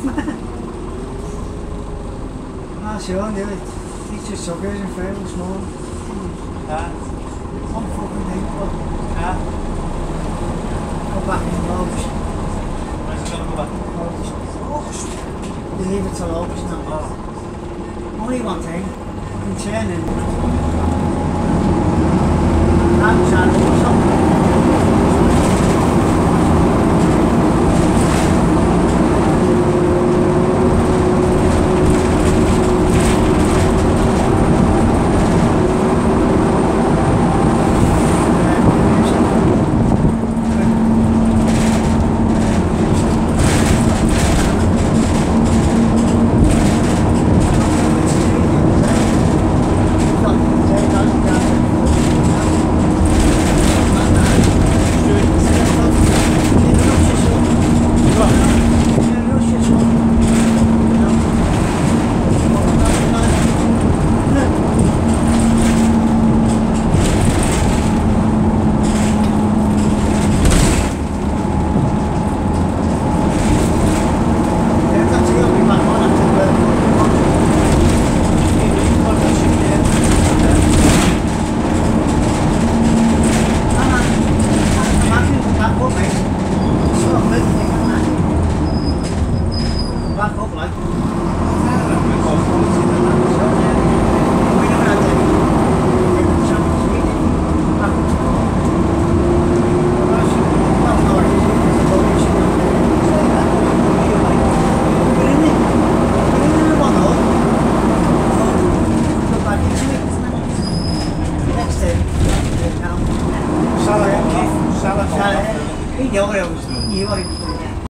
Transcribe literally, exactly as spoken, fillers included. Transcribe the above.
Ah, sure, yeah. He's just suckers and fails small. Ah. One fucking thing, but Ah. go back in August. Where's it gonna go back? August. August. You leave it till August now. Oh. Only one thing. Fucking turning. I'm trying to do something. Back up like Salah, Salah, Salah. He knew what I was. He knew what he was doing.